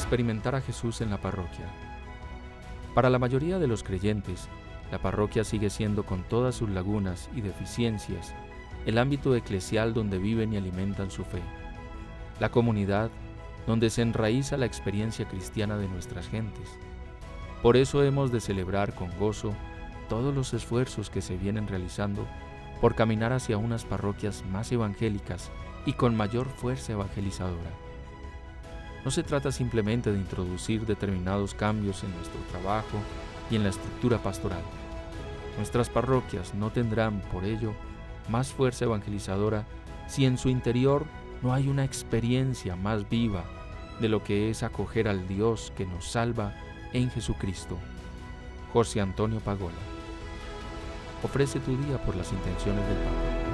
experimentar a Jesús en la parroquia. Para la mayoría de los creyentes, la parroquia sigue siendo, con todas sus lagunas y deficiencias, el ámbito eclesial donde viven y alimentan su fe, la comunidad donde se enraiza la experiencia cristiana de nuestras gentes. Por eso hemos de celebrar con gozo todos los esfuerzos que se vienen realizando por caminar hacia unas parroquias más evangélicas y con mayor fuerza evangelizadora. No se trata simplemente de introducir determinados cambios en nuestro trabajo y en la estructura pastoral. Nuestras parroquias no tendrán, por ello, más fuerza evangelizadora si en su interior no hay una experiencia más viva de lo que es acoger al Dios que nos salva en Jesucristo. José Antonio Pagola. Ofrece tu día por las intenciones del Papa.